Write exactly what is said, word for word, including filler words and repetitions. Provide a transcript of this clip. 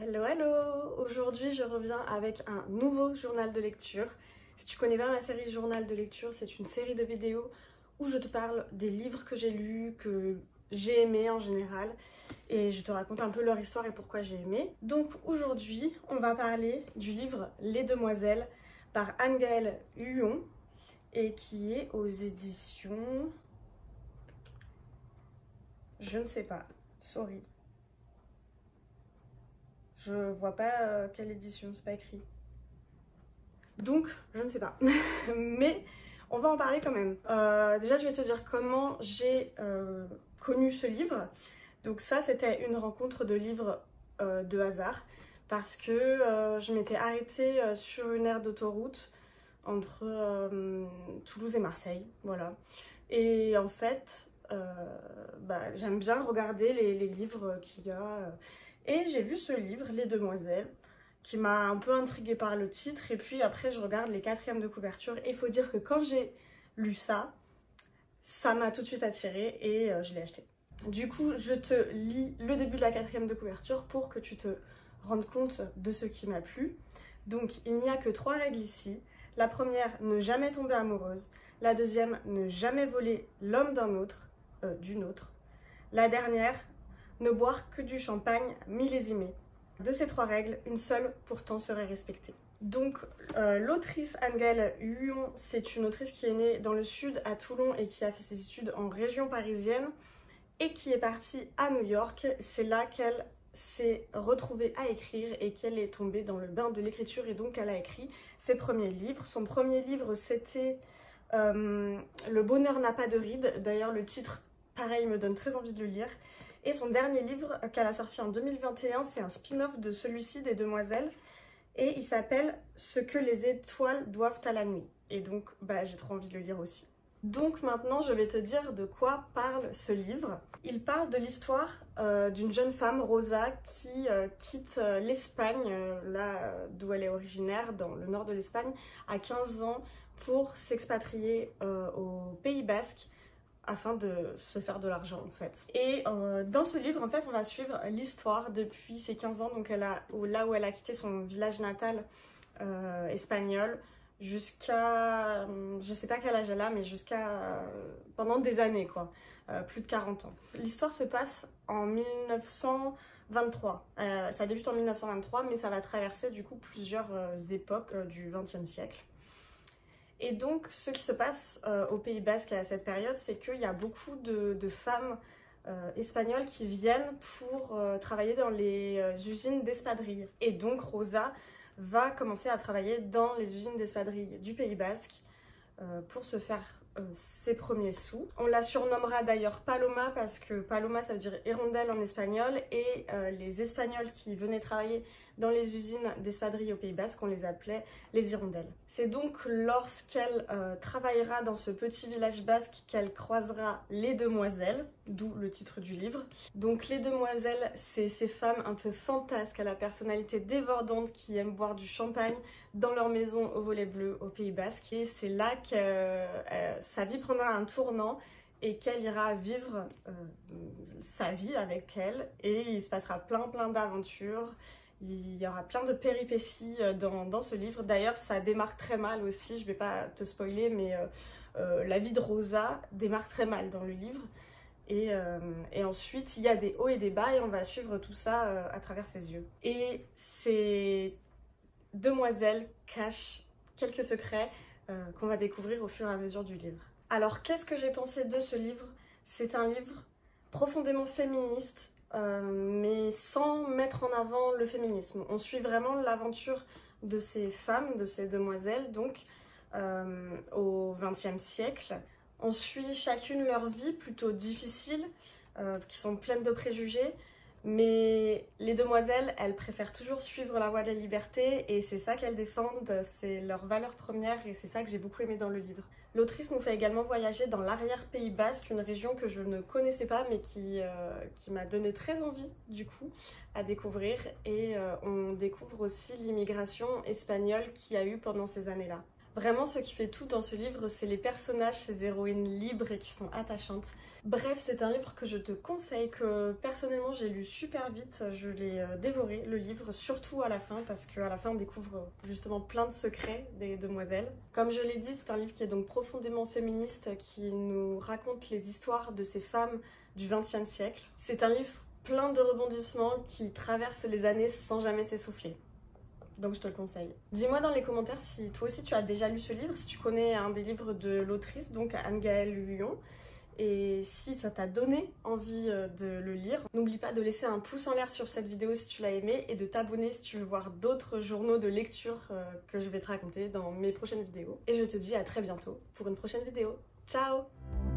Hello hello! Aujourd'hui je reviens avec un nouveau journal de lecture. Si tu connais bien la série journal de lecture, c'est une série de vidéos où je te parle des livres que j'ai lus, que j'ai aimés en général, et je te raconte un peu leur histoire et pourquoi j'ai aimé. Donc aujourd'hui on va parler du livre Les Demoiselles par Anne-Gaëlle Huon et qui est aux éditions... Je ne sais pas, sorry. Je vois pas euh, quelle édition, c'est pas écrit. Donc, je ne sais pas. Mais on va en parler quand même. Euh, déjà, je vais te dire comment j'ai euh, connu ce livre. Donc ça, c'était une rencontre de livres euh, de hasard. Parce que euh, je m'étais arrêtée euh, sur une aire d'autoroute entre euh, Toulouse et Marseille. Voilà. Et en fait, euh, bah, j'aime bien regarder les, les livres qu'il y a... Euh, Et j'ai vu ce livre, Les Demoiselles, qui m'a un peu intriguée par le titre. Et puis après, je regarde les quatrièmes de couverture. Et il faut dire que quand j'ai lu ça, ça m'a tout de suite attirée et euh, je l'ai acheté. Du coup, je te lis le début de la quatrième de couverture pour que tu te rendes compte de ce qui m'a plu. Donc, il n'y a que trois règles ici. La première, ne jamais tomber amoureuse. La deuxième, ne jamais voler l'homme d'un autre, euh, d'une autre. La dernière, ne boire que du champagne millésimé. De ces trois règles, une seule pourtant serait respectée. Donc euh, l'autrice Anne-Gaëlle Huon, c'est une autrice qui est née dans le sud à Toulon et qui a fait ses études en région parisienne et qui est partie à New York. C'est là qu'elle s'est retrouvée à écrire et qu'elle est tombée dans le bain de l'écriture et donc elle a écrit ses premiers livres. Son premier livre c'était euh, Le bonheur n'a pas de rides. D'ailleurs le titre pareil me donne très envie de le lire. Et son dernier livre qu'elle a sorti en deux mille vingt et un, c'est un spin-off de celui-ci des Demoiselles. Et il s'appelle Ce que les étoiles doivent à la nuit. Et donc, bah, j'ai trop envie de le lire aussi. Donc maintenant, je vais te dire de quoi parle ce livre. Il parle de l'histoire euh, d'une jeune femme, Rosa, qui euh, quitte euh, l'Espagne, euh, là d'où elle est originaire, dans le nord de l'Espagne, à quinze ans, pour s'expatrier euh, au Pays Basque, afin de se faire de l'argent en fait. Et euh, dans ce livre en fait on va suivre l'histoire depuis ses quinze ans, donc elle a, là où elle a quitté son village natal euh, espagnol jusqu'à, je sais pas quel âge elle a, mais jusqu'à euh, pendant des années quoi, euh, plus de quarante ans. L'histoire se passe en mille neuf cent vingt-trois, euh, ça débute en mille neuf cent vingt-trois mais ça va traverser du coup plusieurs euh, époques euh, du vingtième siècle. Et donc, ce qui se passe euh, au Pays Basque à cette période, c'est qu'il y a beaucoup de, de femmes euh, espagnoles qui viennent pour euh, travailler dans les euh, usines d'espadrilles. Et donc, Rosa va commencer à travailler dans les usines d'espadrilles du Pays Basque euh, pour se faire euh, ses premiers sous. On la surnommera d'ailleurs Paloma parce que Paloma, ça veut dire hirondelle en espagnol. Et euh, les Espagnols qui venaient travailler dans les usines d'espadrilles au Pays Basque, on les appelait les hirondelles. C'est donc lorsqu'elle euh, travaillera dans ce petit village basque qu'elle croisera les demoiselles, d'où le titre du livre. Donc les demoiselles, c'est ces femmes un peu fantasques à la personnalité débordante qui aiment boire du champagne dans leur maison au volet bleu au Pays Basque. Et c'est là que euh, sa vie prendra un tournant et qu'elle ira vivre euh, sa vie avec elle. Et il se passera plein plein d'aventures. Il y aura plein de péripéties dans, dans ce livre. D'ailleurs, ça démarre très mal aussi. Je ne vais pas te spoiler, mais euh, euh, la vie de Rosa démarre très mal dans le livre. Et, euh, et ensuite, il y a des hauts et des bas et on va suivre tout ça euh, à travers ses yeux. Et ces demoiselles cachent quelques secrets euh, qu'on va découvrir au fur et à mesure du livre. Alors, qu'est-ce que j'ai pensé de ce livre? C'est un livre profondément féministe, Euh, mais sans mettre en avant le féminisme. On suit vraiment l'aventure de ces femmes, de ces demoiselles, donc euh, au vingtième siècle. On suit chacune leur vie plutôt difficile, euh, qui sont pleines de préjugés, mais les demoiselles, elles préfèrent toujours suivre la voie de la liberté et c'est ça qu'elles défendent, c'est leur valeur première et c'est ça que j'ai beaucoup aimé dans le livre. L'autrice nous fait également voyager dans l'arrière-Pays Basque, une région que je ne connaissais pas mais qui, euh, qui m'a donné très envie du coup à découvrir. Et euh, on découvre aussi l'immigration espagnole qu'il y a eu pendant ces années-là. Vraiment, ce qui fait tout dans ce livre, c'est les personnages, ces héroïnes libres et qui sont attachantes. Bref, c'est un livre que je te conseille, que personnellement j'ai lu super vite, je l'ai dévoré le livre, surtout à la fin, parce qu'à la fin on découvre justement plein de secrets des demoiselles. Comme je l'ai dit, c'est un livre qui est donc profondément féministe, qui nous raconte les histoires de ces femmes du vingtième siècle. C'est un livre plein de rebondissements qui traverse les années sans jamais s'essouffler. Donc je te le conseille. Dis-moi dans les commentaires si toi aussi tu as déjà lu ce livre, si tu connais un des livres de l'autrice, donc Anne-Gaëlle Huillon, et si ça t'a donné envie de le lire. N'oublie pas de laisser un pouce en l'air sur cette vidéo si tu l'as aimé et de t'abonner si tu veux voir d'autres journaux de lecture que je vais te raconter dans mes prochaines vidéos. Et je te dis à très bientôt pour une prochaine vidéo. Ciao!